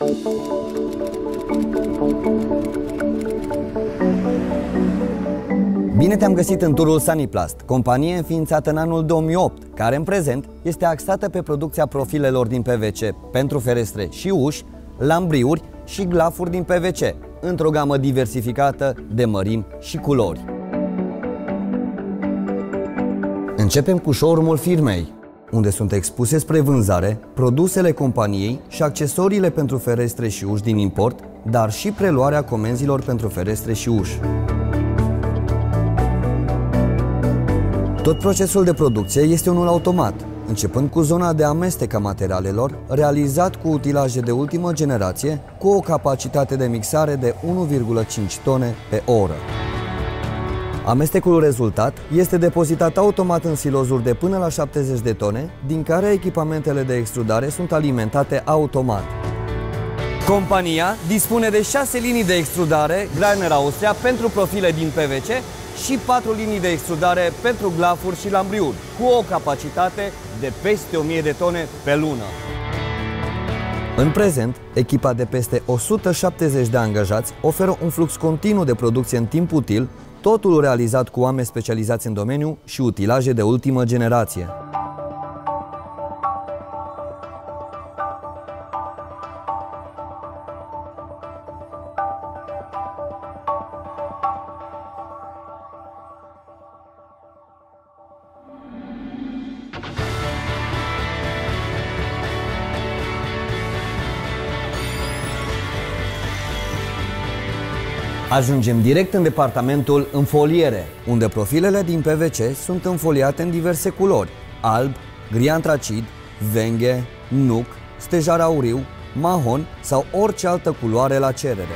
Bine te-am găsit în turul Saniplast, companie înființată în anul 2008, care în prezent este axată pe producția profilelor din PVC pentru ferestre și uși, lambriuri și glafuri din PVC, într-o gamă diversificată de mărimi și culori. Începem cu showroom-ul firmei, unde sunt expuse spre vânzare produsele companiei și accesoriile pentru ferestre și uși din import, dar și preluarea comenzilor pentru ferestre și uși. Tot procesul de producție este unul automat, începând cu zona de amestec a materialelor, realizat cu utilaje de ultimă generație, cu o capacitate de mixare de 1,5 tone pe oră. Amestecul rezultat este depozitat automat în silozuri de până la 70 de tone, din care echipamentele de extrudare sunt alimentate automat. Compania dispune de 6 linii de extrudare Greiner Austria pentru profile din PVC și 4 linii de extrudare pentru glafuri și lambriuri, cu o capacitate de peste 1000 de tone pe lună. În prezent, echipa de peste 170 de angajați oferă un flux continuu de producție în timp util, totul realizat cu oameni specializați în domeniu și utilaje de ultimă generație. Ajungem direct în departamentul înfoliere, unde profilele din PVC sunt înfoliate în diverse culori: alb, gri antracid, venghe, nuc, stejar auriu, mahon sau orice altă culoare la cerere.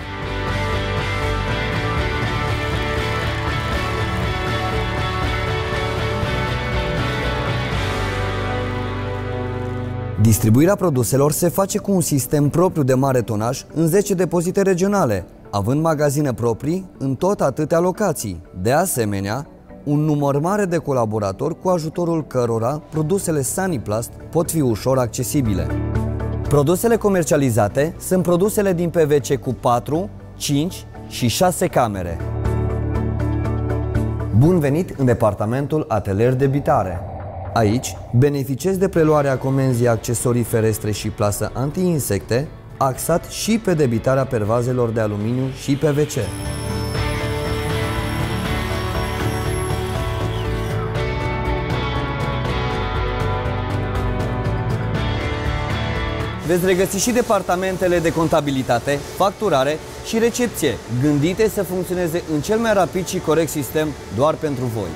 Distribuirea produselor se face cu un sistem propriu de mare tonaj în 10 depozite regionale, având magazine proprii în tot atâtea locații. De asemenea, un număr mare de colaboratori cu ajutorul cărora produsele Saniplast pot fi ușor accesibile. Produsele comercializate sunt produsele din PVC cu 4, 5 și 6 camere. Bun venit în departamentul atelier de bitare. Aici beneficiezi de preluarea comenzii accesorii ferestre și plasă anti-insecte, axat și pe debitarea pervazelor de aluminiu și PVC. Veți regăsi și departamentele de contabilitate, facturare și recepție, gândite să funcționeze în cel mai rapid și corect sistem doar pentru voi.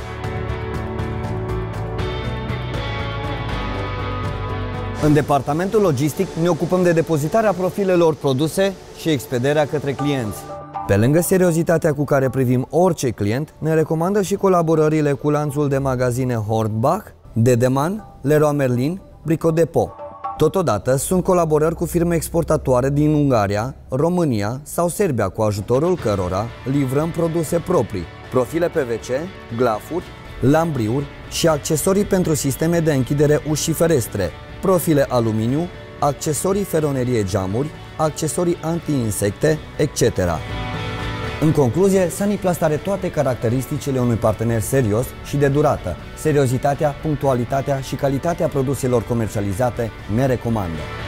În departamentul logistic ne ocupăm de depozitarea profilelor produse și expedierea către clienți. Pe lângă seriozitatea cu care privim orice client, ne recomandă și colaborările cu lanțul de magazine Hornbach, Dedeman, Leroy Merlin, Brico Depot. Totodată sunt colaborări cu firme exportatoare din Ungaria, România sau Serbia, cu ajutorul cărora livrăm produse proprii, profile PVC, glafuri, lambriuri și accesorii pentru sisteme de închidere uși și ferestre, profile aluminiu, accesorii feronerie geamuri, accesorii anti-insecte, etc. În concluzie, Saniplast are toate caracteristicile unui partener serios și de durată. Seriozitatea, punctualitatea și calitatea produselor comercializate ne recomandă.